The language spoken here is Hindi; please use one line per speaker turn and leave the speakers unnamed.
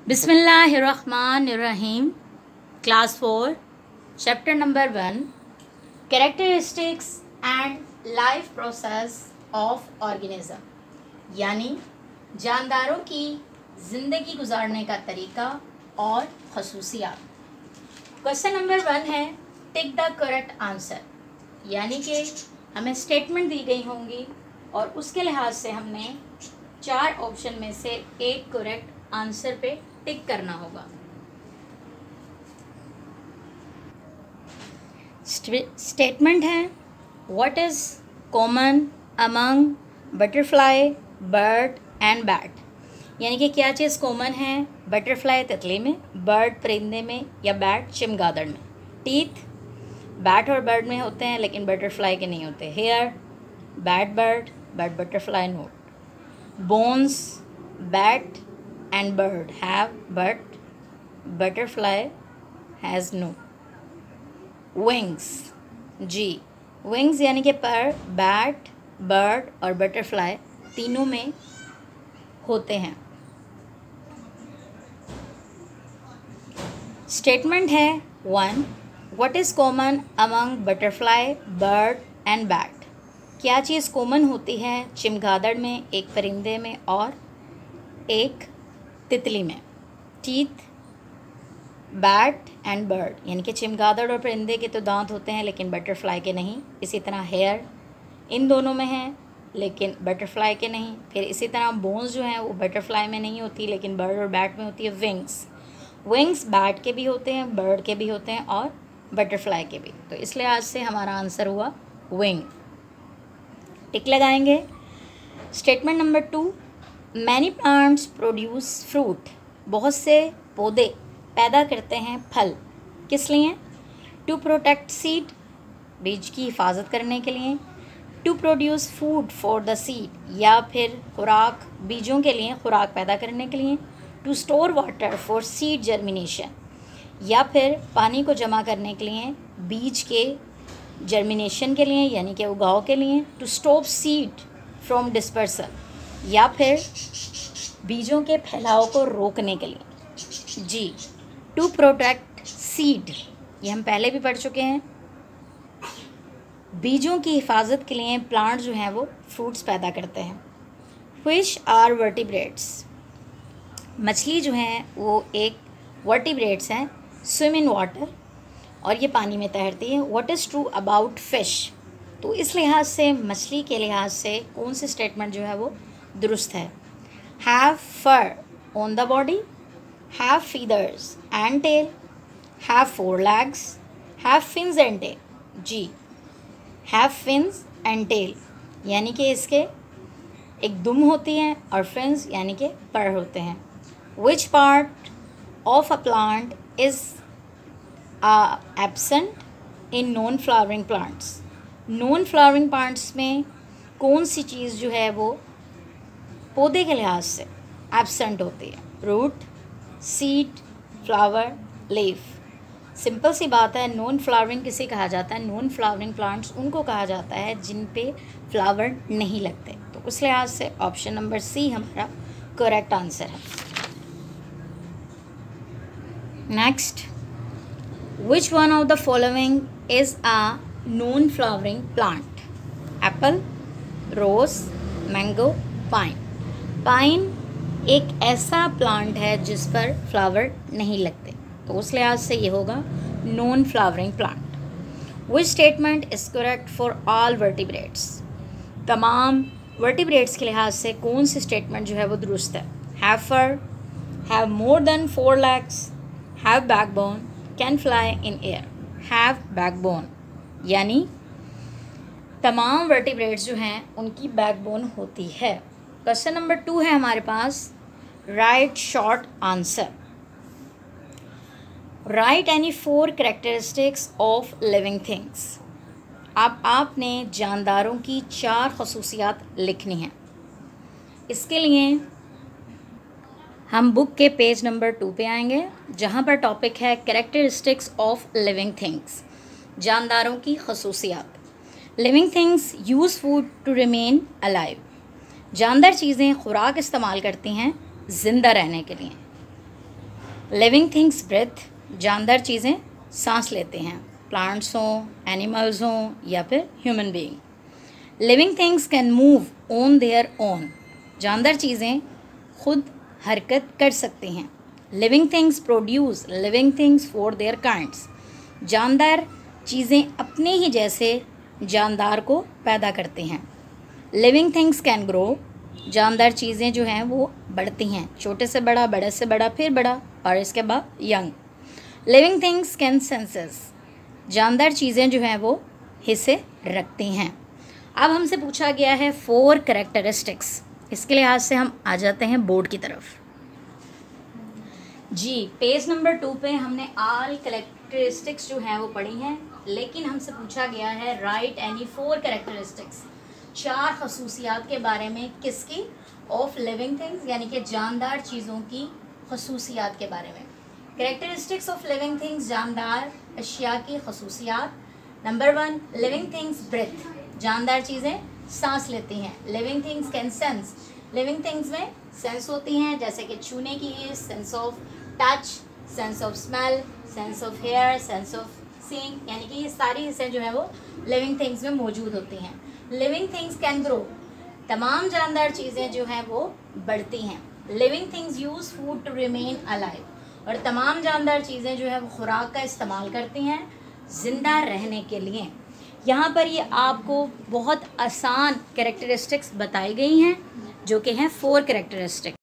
बिस्मिल्लाहिर्रहमानिर्रहीम। Class 4 chapter number 1 characteristics and life process of organism, यानी जानदारों की ज़िंदगी गुजारने का तरीका और खसूसियात। क्वेश्चन नंबर 1 है टिक द करेक्ट आंसर, यानी कि हमें स्टेटमेंट दी गई होंगी और उसके लिहाज से हमने 4 ऑप्शन में से एक करेक्ट आंसर पे टिक करना होगा। स्टेटमेंट है what is common among butterfly bird and bat, यानी कि क्या चीज़ कॉमन है बटरफ्लाई तितली में, बर्ड परिंदे में या बैट चमगादड़ में। टीथ बैट और बर्ड में होते हैं लेकिन बटरफ्लाई के नहीं होते। Hair bat bird but butterfly not. Bones bat and bird have but butterfly has no। wings जी wings यानी कि पर बैट बर्ड और बटरफ्लाई तीनों में होते हैं। स्टेटमेंट है 1 what is common among butterfly bird and bat, क्या चीज़ कॉमन होती है चमगादड़ में, एक परिंदे में और एक तितली में। टीथ बैट एंड बर्ड, यानी कि चमगादड़ और परिंदे के तो दांत होते हैं लेकिन बटरफ्लाई के नहीं। इसी तरह हेयर इन दोनों में है लेकिन बटरफ्लाई के नहीं। फिर इसी तरह बोन्स जो हैं वो बटरफ्लाई में नहीं होती लेकिन बर्ड और बैट में होती है। विंग्स बैट के भी होते हैं, बर्ड के भी होते हैं और बटरफ्लाई के भी। तो इसलिए आज से हमारा आंसर हुआ विंग। टिक लगाएंगे। Statement number 2 many plants produce fruit, बहुत से पौधे पैदा करते हैं फल। किस लिए? टू प्रोटेक्ट सीड, बीज की हिफाजत करने के लिए। To produce food for the seed, या फिर खुराक बीजों के लिए, खुराक पैदा करने के लिए। To store water for seed germination, या फिर पानी को जमा करने के लिए बीज के जर्मिनेशन के लिए यानी कि उगाव के लिए। To stop seed from dispersal, या फिर बीजों के फैलाव को रोकने के लिए। जी टू प्रोटेक्ट सीड, ये हम पहले भी पढ़ चुके हैं। बीजों की हिफाजत के लिए प्लांट जो हैं वो फ्रूट्स पैदा करते हैं। फिश आर वर्टिब्रेट्स, मछली जो हैं वो एक वर्टिब्रेट्स हैं, स्विम इन वाटर, और ये पानी में तैरती है। What is true about fish, तो इस लिहाज से मछली के लिहाज से कौन सी स्टेटमेंट जो है वो दुरुस्त है। Have fur on the body, have feathers and tail, have 4 legs, have fins and tail. जी हैव फिन्स एंड टेल, यानी कि इसके एक दुम होती हैं और फिन्स यानी कि पर होते हैं। Which part of a plant is absent in non flowering plants, non flowering plants में कौन सी चीज़ जो है वो पौधे के लिहाज से एब्सेंट होती है। Root, seed, flower, leaf. Simple सी बात है, नॉन फ्लावरिंग किसे कहा जाता है? नॉन फ्लावरिंग प्लांट्स उनको कहा जाता है जिन पे फ्लावर नहीं लगते। तो उस लिहाज से ऑप्शन नंबर सी हमारा करेक्ट आंसर है। Next, which one of the following is a non flowering plant? Apple, rose, mango, pine. Pine एक ऐसा प्लांट है जिस पर फ्लावर नहीं लगते, तो उस लिहाज से ये होगा non flowering plant. Which statement is correct for all vertebrates, तमाम वर्टिब्रेट्स के लिहाज से कौन सी स्टेटमेंट जो है वो दुरुस्त है? Have fur, have more than 4 legs, have backbone, can fly in air. Have backbone, यानी तमाम वर्टिब्रेट्स जो हैं उनकी बैकबोन होती है। क्वेश्चन नंबर 2 है हमारे पास write short answer. Write any 4 characteristics of living things, आपने जानदारों की 4 खसूसियात लिखनी हैं। इसके लिए हम बुक के पेज नंबर 2 पे आएंगे जहाँ पर टॉपिक है कैरेक्टरिस्टिक्स ऑफ लिविंग थिंग्स, जानदारों की खसूसियात। Living things use food to remain alive, जानदार चीज़ें खुराक इस्तेमाल करती हैं ज़िंदा रहने के लिए। लिविंग थिंग्स ब्रेथ, जानदार चीज़ें सांस लेते हैं, प्लांट्स हों, एनिमल्स हों या फिर human being. Living things can move on their own, जानदार चीज़ें खुद हरकत कर सकती हैं। Living things produce living things for their kinds, जानदार चीज़ें अपने ही जैसे जानदार को पैदा करते हैं। लिविंग थिंग्स कैन ग्रो, जानदार चीज़ें जो हैं वो बढ़ती हैं, छोटे से बड़ा, बड़े से बड़ा, फिर बड़ा और इसके बाद young. Living things can senses, जानदार चीज़ें जो हैं वो हिस्से रखती हैं। अब हमसे पूछा गया है 4 कैरेक्टरिस्टिक्स, इसके लिहाज से हम आ जाते हैं बोर्ड की तरफ। जी, पेज नंबर 2 पे हमने ऑल कैरेक्टरिस्टिक्स जो हैं वो पढ़ी हैं, लेकिन हमसे पूछा गया है राइट एनी 4 कैरेक्टरिस्टिक्स, 4 खसूसियात के बारे में, किसकी? ऑफ लिविंग थिंग्स, यानी कि जानदार चीज़ों की खसूसियात के बारे में। कैरेक्टरिस्टिक्स ऑफ लिविंग थिंग्स, जानदार अशिया की खसूसियात। नंबर 1, लिविंग थिंग्स ब्रेथ, जानदार चीज़ें सांस लेती हैं। Living things can sense, living things में सेंस होती हैं, जैसे कि छूने की, sense of touch, sense of smell, sense of hear, sense of seeing, यानी कि ये सारी हिस्सें जो है वो लिविंग थिंग्स में मौजूद होती हैं। लिविंग थिंग्स कैन ग्रो, तमाम जानदार चीज़ें जो हैं वो बढ़ती हैं। Living things use food to remain alive, और तमाम जानदार चीज़ें जो है वो खुराक का इस्तेमाल करती हैं ज़िंदा रहने के लिए। यहाँ पर ये आपको बहुत आसान कैरेक्टरिस्टिक्स बताई गई हैं, जो कि हैं 4 कैरेक्टरिस्टिक्स।